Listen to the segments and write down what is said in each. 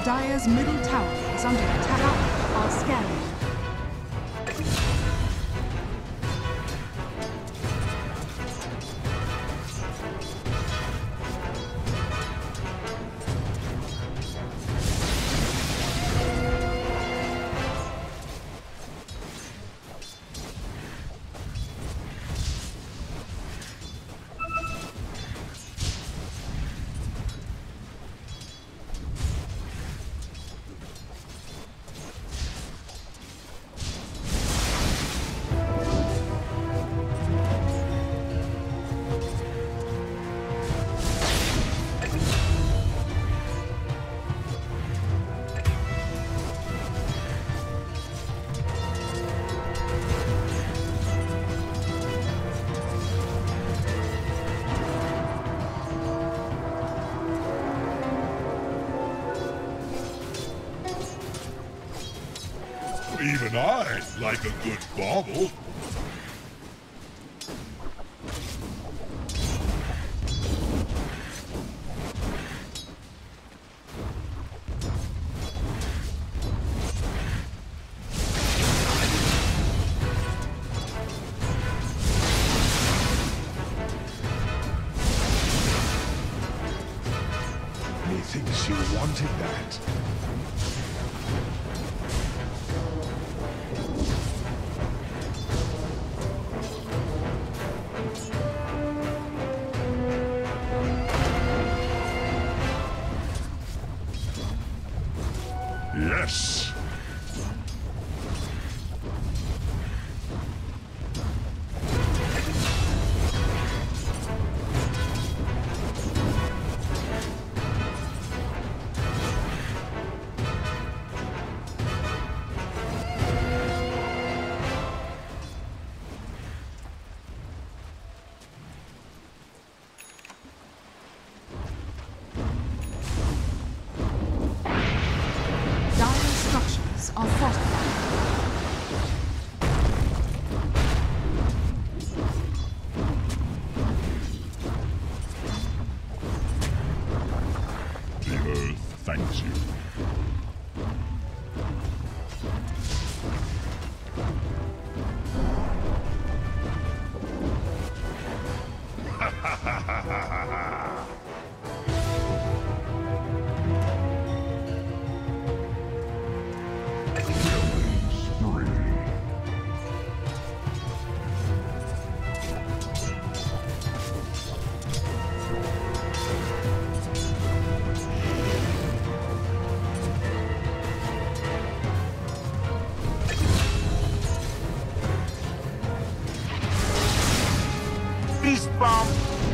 Dire's middle tower is under attack. Are scanning. Even I like a good bauble. Methinks you wanted that. Yes. Are fortified. The earth thanks you. Ha ha ha ha ha ha! Beast bomb!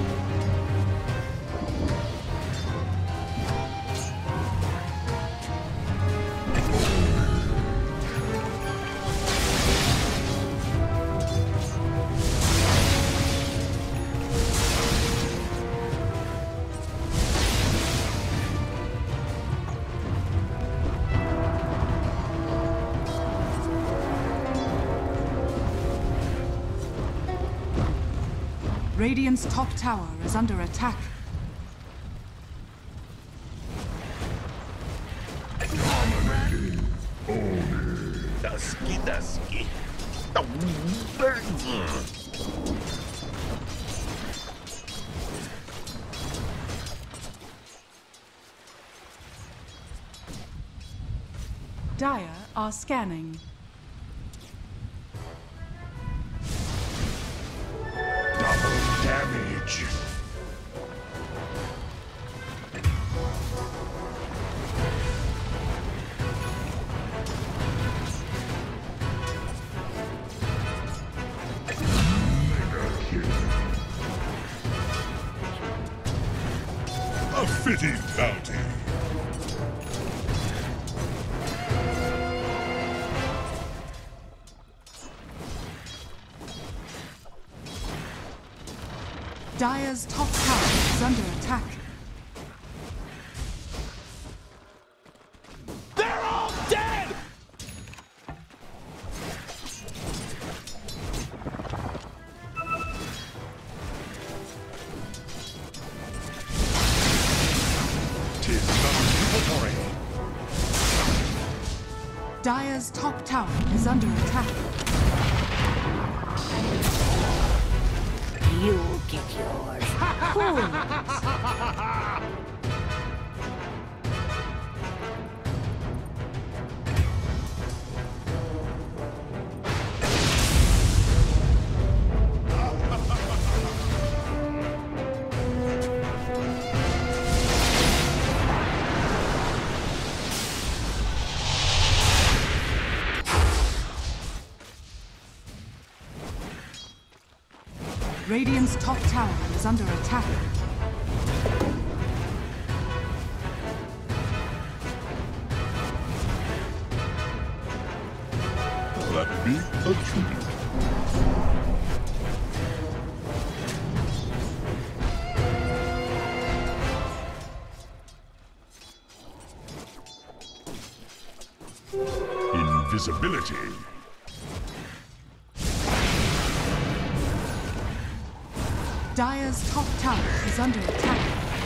Radiant's top tower is under attack. Dusky, dusky. Dire are scanning. Damage. A fitting bounty. Dire's top tower is under attack. They're all dead! Tis non-revelatory. Dire's top tower is under attack. You'll get yours. Radiant's top tower is under attack. That be a tribute. Invisibility. Dire's top tower is under attack.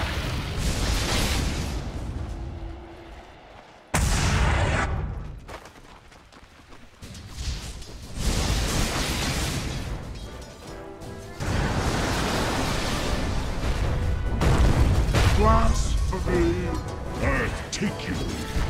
Blasphemy! Earth take you!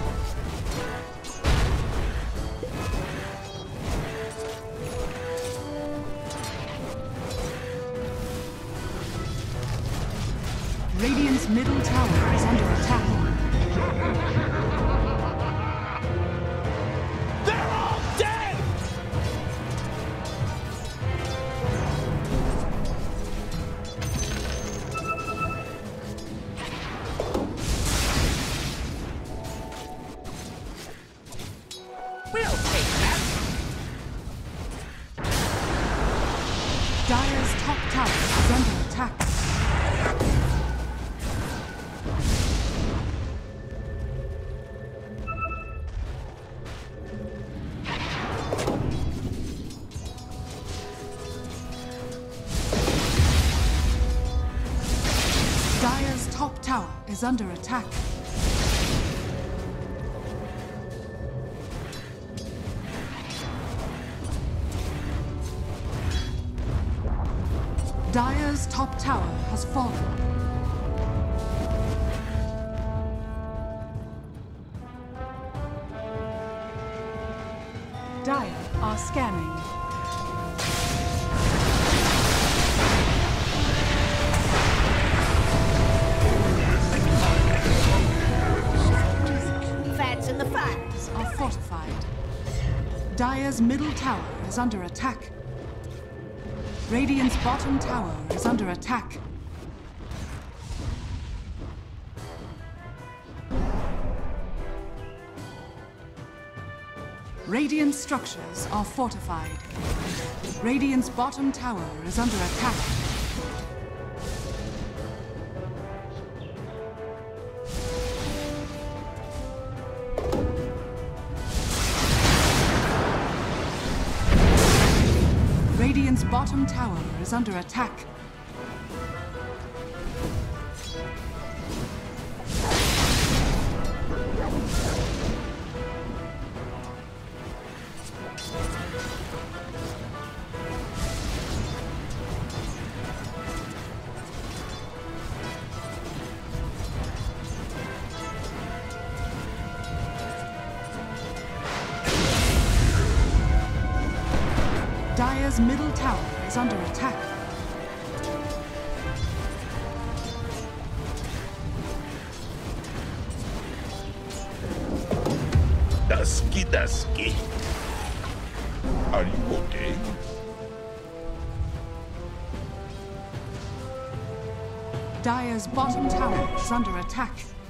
Radiant's middle tower is under attack. They're all dead! We'll take that. Dire's top tower is under attack. Dire's top tower is under attack. Dire's top tower has fallen. Dire are scanning. Fats in the fires. Are fortified. Dire's middle tower is under attack. Radiant's bottom tower is under attack. Radiant structures are fortified. Radiant's bottom tower is under attack. Radiant's bottom tower is under attack. Dire's middle tower is under attack. Dusky. Are you okay? Dire's bottom tower is under attack.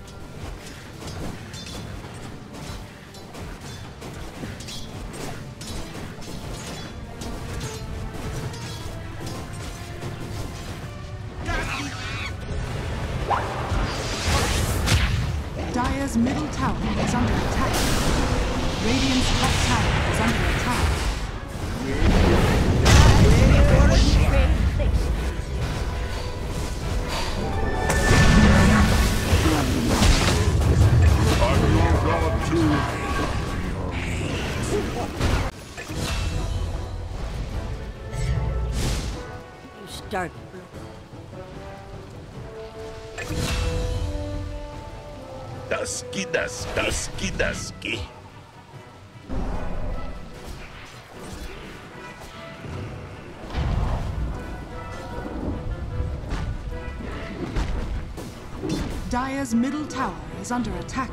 Dire's middle tower is under attack. Radiant's top tower is under attack. I'm your god too. dark. Dusky, dusky, dusky. Dire's middle tower is under attack.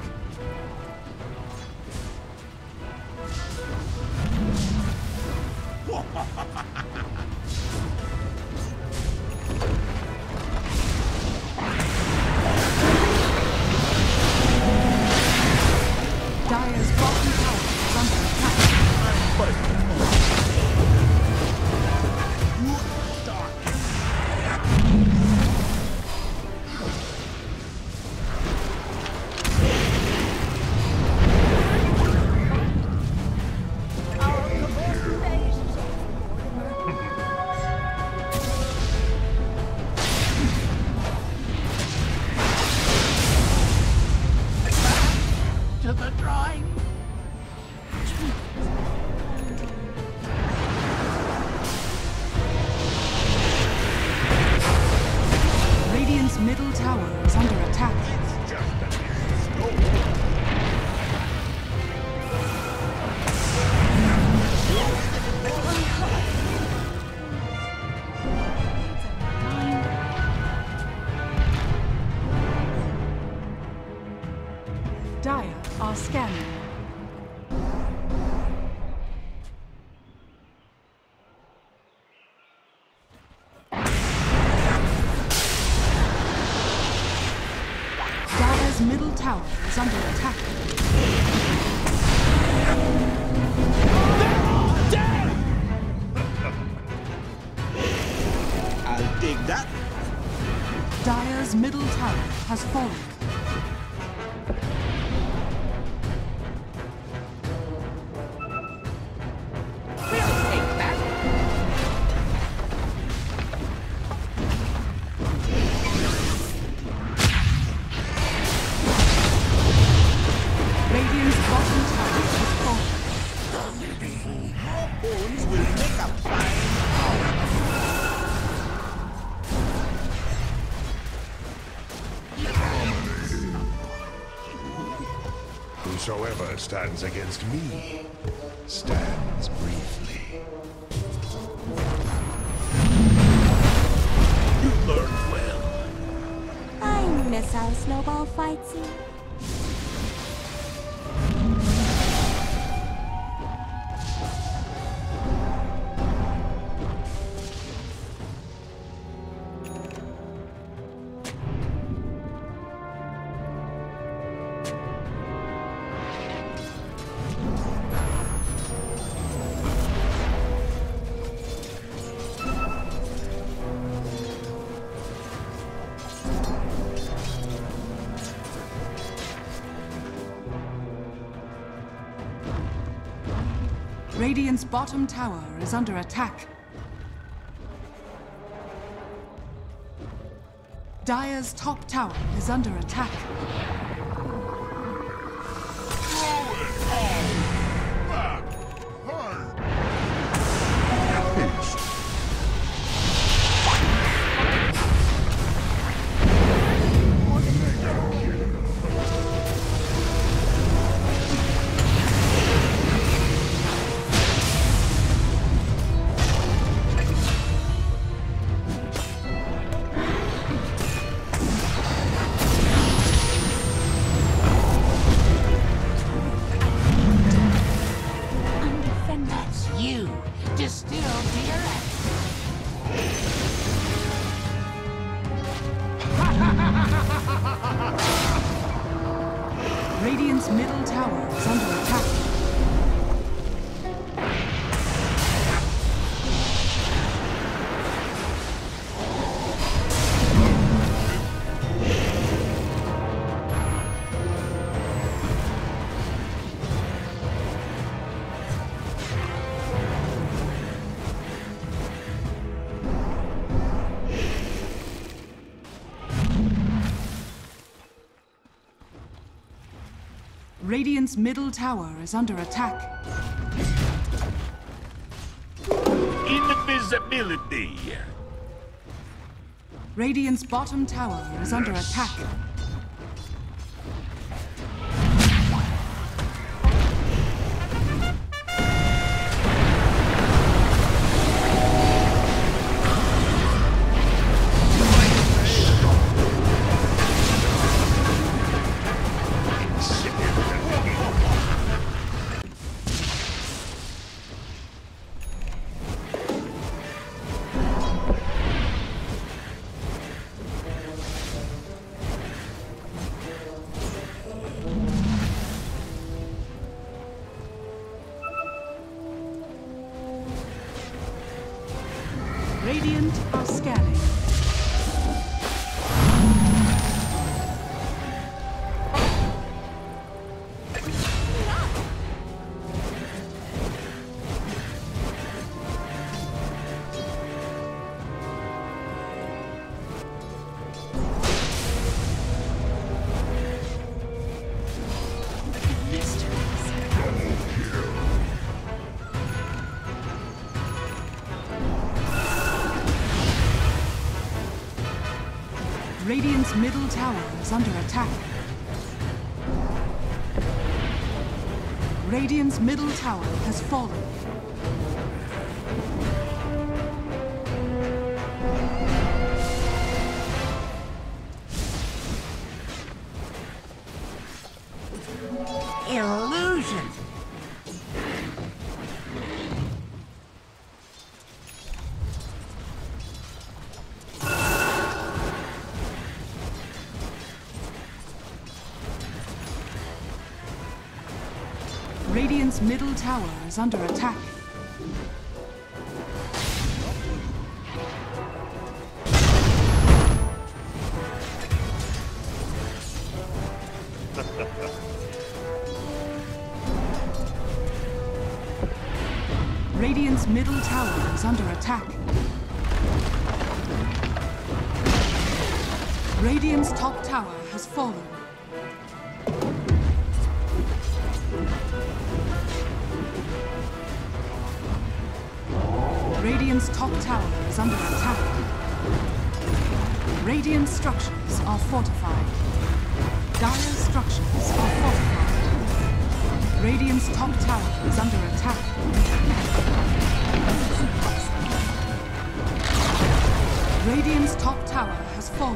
Dire's bottom tower is under attack. To the drawing. Radiant's middle tower is under attack. Dire are scanning. Dire's middle tower is under attack. I'll dig that. Dire's middle tower has fallen. Radiant's bottom tower has fallen. Bones will make a fine Whosoever stands against me stands briefly. You learned well. I miss our snowball fight scene. Radiant's bottom tower is under attack. Dire's top tower is under attack. You distilled beer. Radiant's middle tower is under attack. Radiant's middle tower is under attack. Invisibility. Radiant's bottom tower is under attack. Radiant are scanning. Radiant's middle tower is under attack. Radiant's middle tower has fallen. Illusion! Radiant's middle tower is under attack. Radiant's middle tower is under attack. Radiant's top tower has fallen. Radiant's top tower is under attack. Radiant structures are fortified. Dire structures are fortified. Radiant's top tower is under attack. Radiant's top tower has fallen.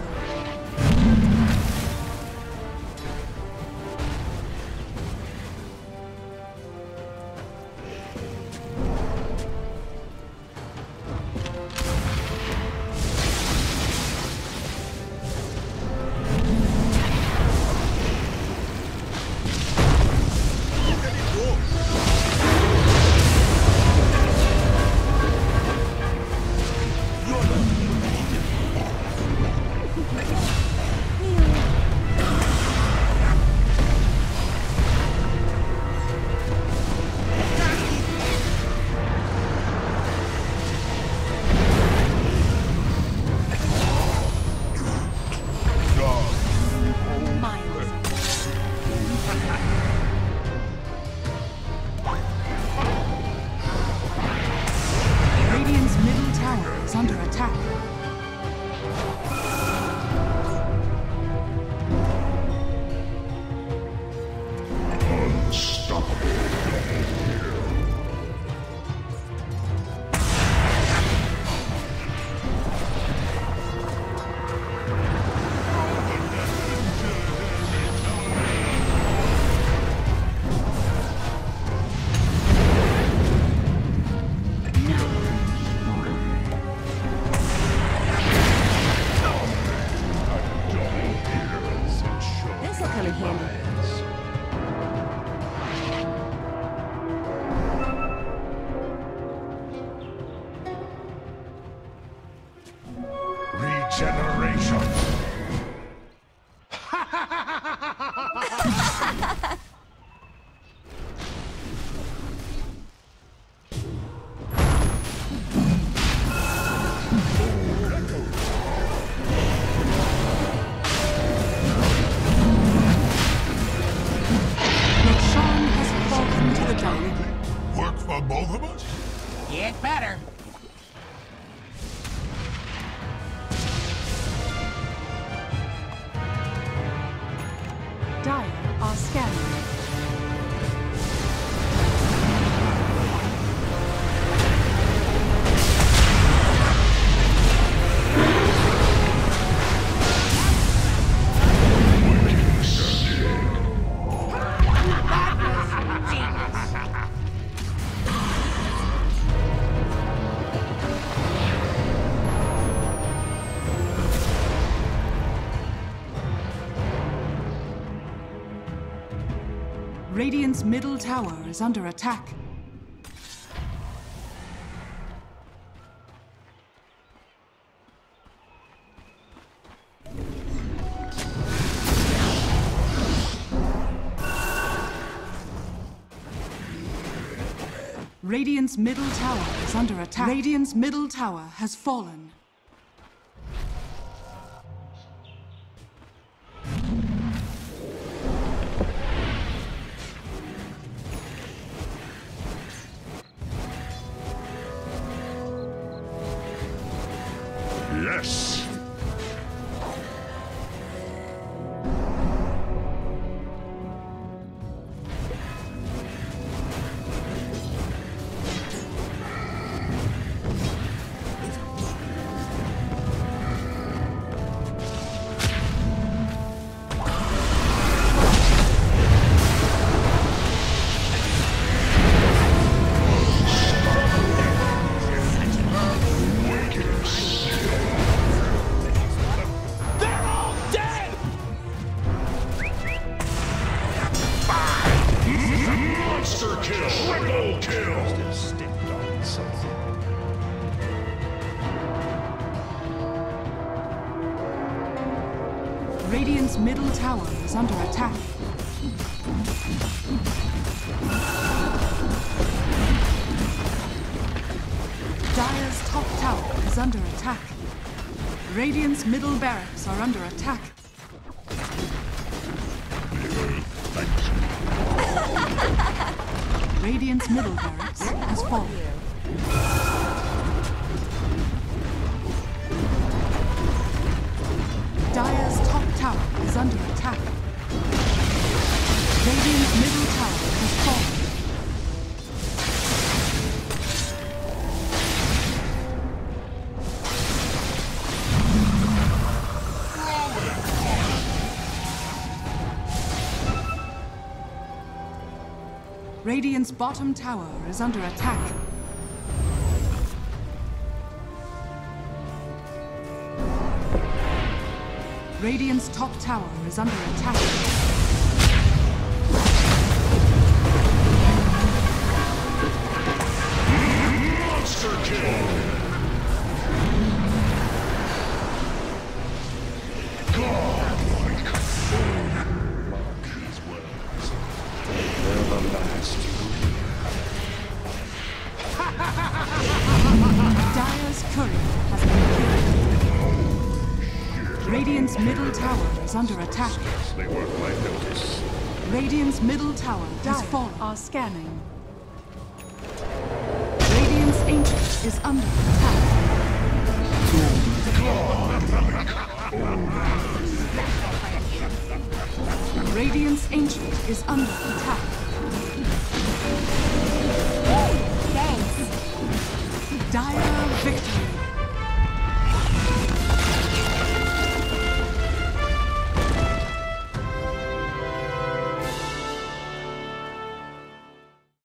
scanning. Radiant's middle tower is under attack. Radiant's middle tower is under attack. Radiant's middle tower has fallen. Yes! Radiant's middle tower is under attack. Dire's top tower is under attack. Radiant's middle barracks are under attack. Radiant's middle barracks has fallen. Dire's top tower is under attack. Radiant's middle tower has fallen. Radiant's bottom tower is under attack. Radiant's top tower is under attack. Monster kill! Godlike! Mark these words. They're the last Dire's courier has been killed. Radiant's middle tower is under attack. They work my notice. Radiant's middle tower has fallen. Are scanning. Radiant's ancient is under attack. Radiant's ancient is under attack. Thanks. Dire victory.